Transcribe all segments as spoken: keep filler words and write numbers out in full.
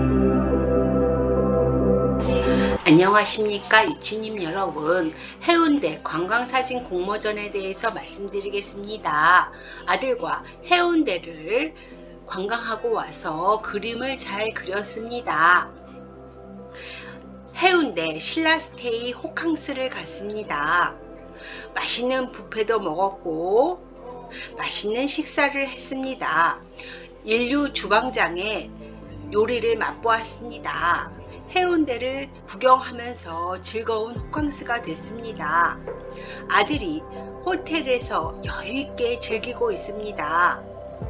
안녕하십니까 유치님 여러분, 해운대 관광사진 공모전에 대해서 말씀드리겠습니다. 아들과 해운대를 관광하고 와서 그림을 잘 그렸습니다. 해운대 신라스테이 호캉스를 갔습니다. 맛있는 뷔페도 먹었고 맛있는 식사를 했습니다. 인류 주방장에 요리를 맛보았습니다. 해운대를 구경하면서 즐거운 호캉스가 됐습니다. 아들이 호텔에서 여유있게 즐기고 있습니다.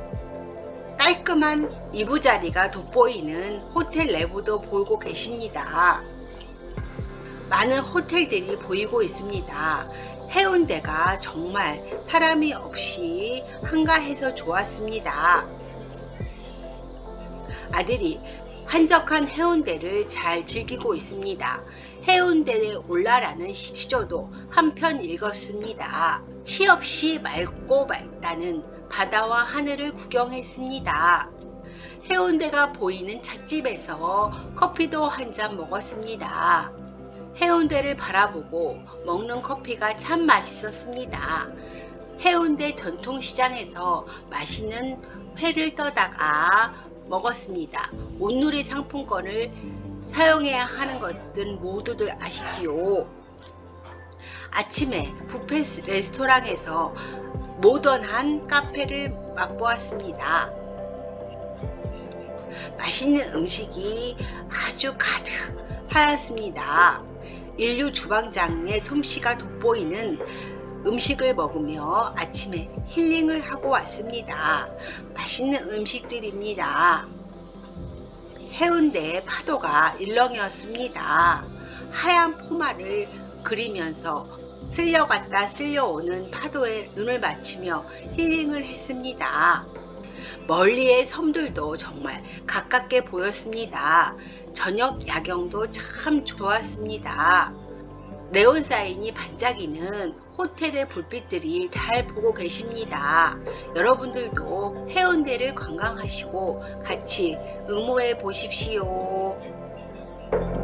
깔끔한 이부자리가 돋보이는 호텔 내부도 보고 계십니다. 많은 호텔들이 보이고 있습니다. 해운대가 정말 사람이 없이 한가해서 좋았습니다. 아들이 한적한 해운대를 잘 즐기고 있습니다. 해운대에 올라라는 시조도 한편 읽었습니다. 티 없이 맑고 맑다는 바다와 하늘을 구경했습니다. 해운대가 보이는 찻집에서 커피도 한 잔 먹었습니다. 해운대를 바라보고 먹는 커피가 참 맛있었습니다. 해운대 전통시장에서 맛있는 회를 떠다가 먹었습니다. 온누리 상품권을 사용해야 하는 것은 모두들 아시지요. 아침에 뷔페 레스토랑에서 모던한 카페를 맛보았습니다. 맛있는 음식이 아주 가득 하였습니다. 인류 주방장의 솜씨가 돋보이는 음식을 먹으며 아침에 힐링을 하고 왔습니다. 맛있는 음식들입니다. 해운대의 파도가 일렁이었습니다. 하얀 포마를 그리면서 쓸려갔다 쓸려오는 파도에 눈을 맞추며 힐링을 했습니다. 멀리의 섬들도 정말 가깝게 보였습니다. 저녁 야경도 참 좋았습니다. 네온사인이 반짝이는 호텔의 불빛들이 잘 보고 계십니다. 여러분들도 해운대를 관광하시고 같이 응모해 보십시오.